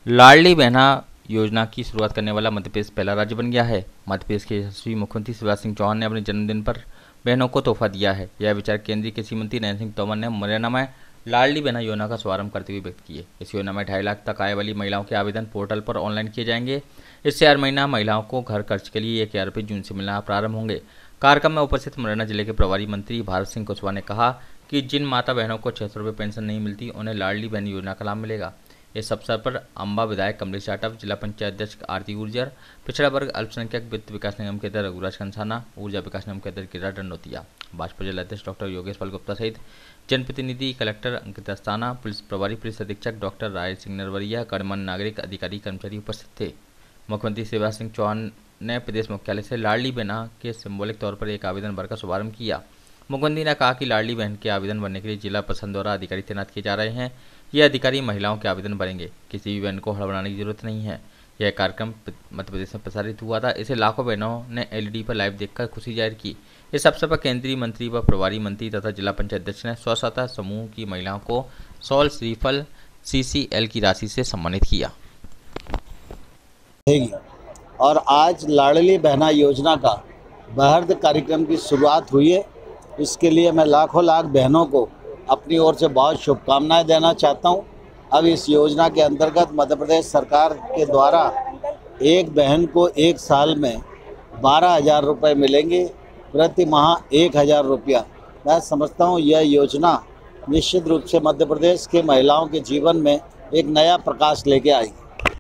लाडली बहना योजना की शुरुआत करने वाला मध्य प्रदेश पहला राज्य बन गया है। मध्य प्रदेश के यशस्वी मुख्यमंत्री शिवराज सिंह चौहान ने अपने जन्मदिन पर बहनों को तोहफा दिया है। यह विचार केंद्रीय कृषि मंत्री नरेंद्र सिंह तोमर ने मुरैना में लाडली बहना योजना का शुभारंभ करते हुए व्यक्त किए। इस योजना में 2.5 लाख तक आय वाली महिलाओं के आवेदन पोर्टल पर ऑनलाइन किए जाएंगे। इससे हर महीना महिलाओं को घर खर्च के लिए 1,000 रुपये जून से मिलना प्रारंभ होंगे। कार्यक्रम में उपस्थित मुरैना जिले के प्रभारी मंत्री भारत सिंह कुशवाहा ने कहा कि जिन माता बहनों को 600 रुपये पेंशन नहीं मिलती, उन्हें लाडली बहन योजना का लाभ मिलेगा। इस अवसर पर अम्बा विधायक कमलेश जाटव, जिला पंचायत अध्यक्ष आरती गुर्जर, पिछड़ा वर्ग अल्पसंख्यक वित्त विकास निगम के अध्यक्ष रघुराज कंसाना, ऊर्जा विकास निगम के अध्यक्ष गिरिराज दंडोतिया, भाजपा जिला अध्यक्ष डॉक्टर योगेश पाल गुप्ता सहित जनप्रतिनिधि, कलेक्टर अंकित अस्थाना, पुलिस प्रभारी पुलिस अधीक्षक डॉक्टर राय सिंह नरवरिया, गणमान्य नागरिक, अधिकारी, कर्मचारी उपस्थित थे। मुख्यमंत्री शिवराज सिंह चौहान ने प्रदेश मुख्यालय से लाडली बहना के सिंबॉलिक तौर पर एक आवेदन भरकर शुभारंभ किया। मुख्यमंत्री ने कहा कि लाडली बहन के आवेदन भरने के लिए जिला प्रशासन द्वारा अधिकारी तैनात किए जा रहे हैं। ये अधिकारी महिलाओं के आवेदन भरेंगे। किसी भी बहन को हड़बड़ाने की जरूरत नहीं है। यह कार्यक्रम मध्य प्रदेश में प्रसारित हुआ था। इसे लाखों बहनों ने एलईडी पर लाइव देखकर खुशी जाहिर की। इस अवसर पर केंद्रीय मंत्री व प्रभारी मंत्री तथा जिला पंचायत अध्यक्ष ने स्व-सहायता समूह की महिलाओं को शॉल, श्रीफल, सीसीएल की राशि से सम्मानित किया। और आज लाडली बहना योजना का बृहद कार्यक्रम की शुरुआत हुई है। इसके लिए मैं लाखों लाख बहनों को अपनी ओर से बहुत शुभकामनाएं देना चाहता हूं। अब इस योजना के अंतर्गत मध्य प्रदेश सरकार के द्वारा एक बहन को एक साल में 12,000 रुपये मिलेंगे, प्रति माह 1,000 रुपया। मैं समझता हूं यह योजना निश्चित रूप से मध्य प्रदेश के महिलाओं के जीवन में एक नया प्रकाश लेके आएगी।